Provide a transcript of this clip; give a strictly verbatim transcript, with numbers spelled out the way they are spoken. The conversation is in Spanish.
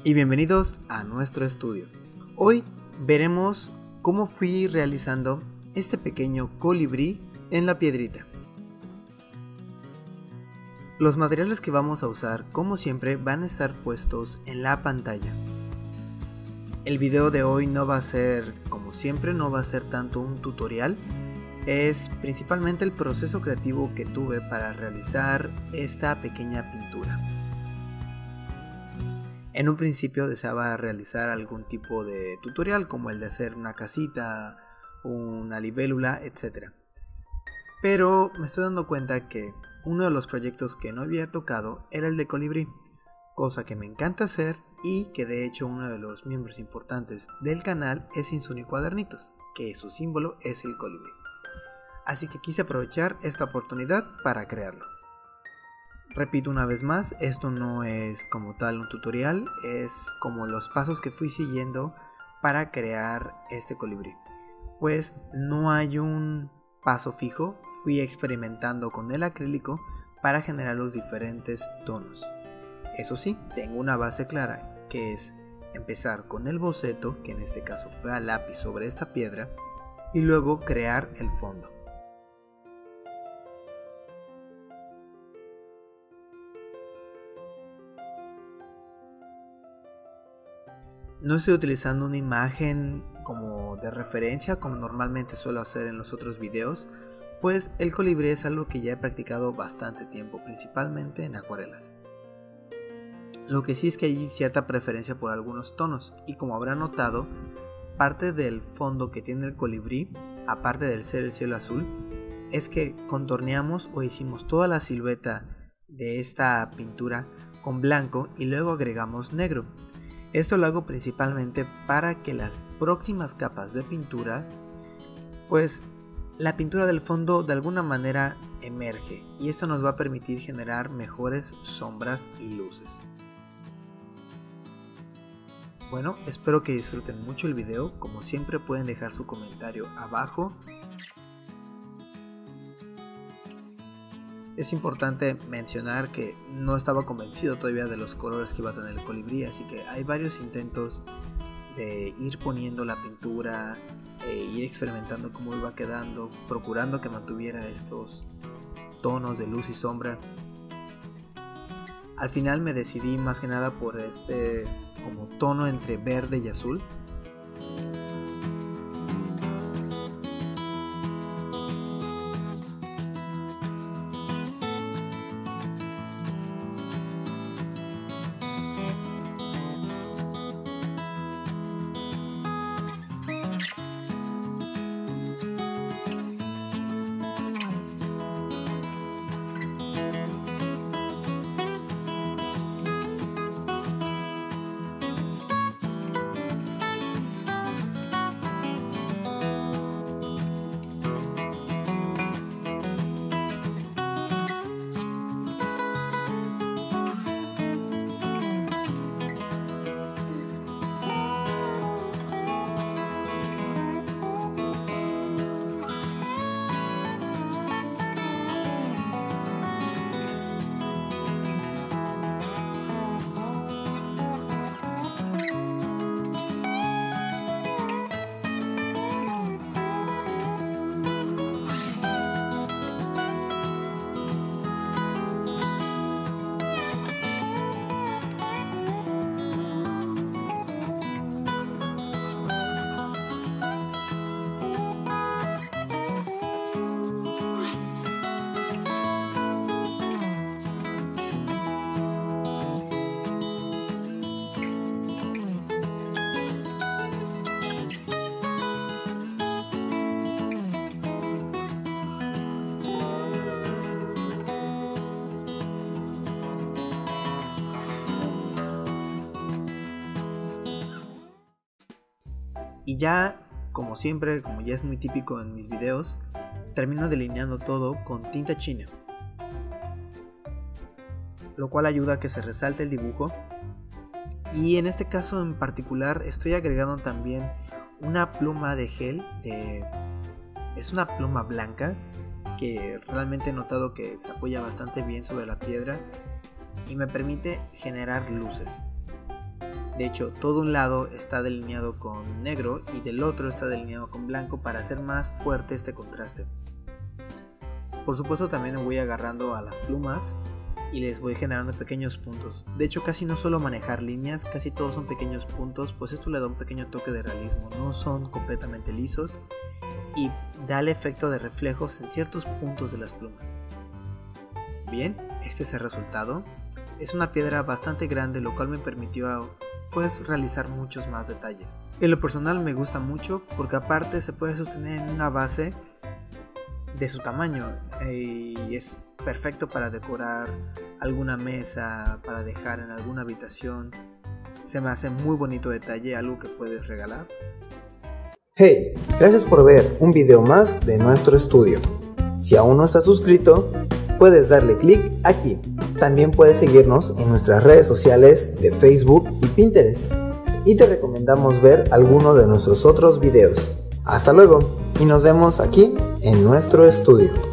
y bienvenidos a nuestro estudio. Hoy veremos cómo fui realizando este pequeño colibrí en la piedrita. Los materiales que vamos a usar, como siempre, van a estar puestos en la pantalla. El video de hoy no va a ser, como siempre, no va a ser tanto un tutorial. Es principalmente el proceso creativo que tuve para realizar esta pequeña pintura. En un principio deseaba realizar algún tipo de tutorial como el de hacer una casita, una libélula, etcétera. Pero me estoy dando cuenta que uno de los proyectos que no había tocado era el de colibrí, cosa que me encanta hacer y que de hecho uno de los miembros importantes del canal es Insuni Cuadernitos, que su símbolo es el colibrí. Así que quise aprovechar esta oportunidad para crearlo. Repito una vez más, esto no es como tal un tutorial, es como los pasos que fui siguiendo para crear este colibrí. Pues no hay un paso fijo, fui experimentando con el acrílico para generar los diferentes tonos. Eso sí, tengo una base clara, que es empezar con el boceto, que en este caso fue a lápiz sobre esta piedra, y luego crear el fondo. No estoy utilizando una imagen como de referencia como normalmente suelo hacer en los otros videos, pues el colibrí es algo que ya he practicado bastante tiempo, principalmente en acuarelas. Lo que sí es que hay cierta preferencia por algunos tonos, y como habrán notado, parte del fondo que tiene el colibrí, aparte del ser el cielo azul, es que contorneamos o hicimos toda la silueta de esta pintura con blanco y luego agregamos negro. Esto lo hago principalmente para que las próximas capas de pintura, pues la pintura del fondo de alguna manera emerge, y esto nos va a permitir generar mejores sombras y luces. Bueno, espero que disfruten mucho el video. Como siempre pueden dejar su comentario abajo. Es importante mencionar que no estaba convencido todavía de los colores que iba a tener el colibrí, así que hay varios intentos de ir poniendo la pintura, e ir experimentando cómo iba quedando, procurando que mantuviera estos tonos de luz y sombra. Al final me decidí más que nada por este como tono entre verde y azul. Y ya, como siempre, como ya es muy típico en mis videos, termino delineando todo con tinta china, lo cual ayuda a que se resalte el dibujo. Y en este caso en particular estoy agregando también una pluma de gel, de... es una pluma blanca que realmente he notado que se apoya bastante bien sobre la piedra y me permite generar luces. De hecho, todo un lado está delineado con negro y del otro está delineado con blanco para hacer más fuerte este contraste. Por supuesto también me voy agarrando a las plumas y les voy generando pequeños puntos. De hecho, casi no suelo manejar líneas, casi todos son pequeños puntos, pues esto le da un pequeño toque de realismo. No son completamente lisos y da el efecto de reflejos en ciertos puntos de las plumas. Bien, este es el resultado. Es una piedra bastante grande, lo cual me permitió pues realizar muchos más detalles. En lo personal me gusta mucho porque aparte se puede sostener en una base de su tamaño y es perfecto para decorar alguna mesa, para dejar en alguna habitación. Se me hace muy bonito detalle, algo que puedes regalar. Hey, gracias por ver un video más de nuestro estudio. Si aún no estás suscrito, puedes darle clic aquí. También puedes seguirnos en nuestras redes sociales de Facebook y Pinterest. Y te recomendamos ver alguno de nuestros otros videos. Hasta luego y nos vemos aquí en nuestro estudio.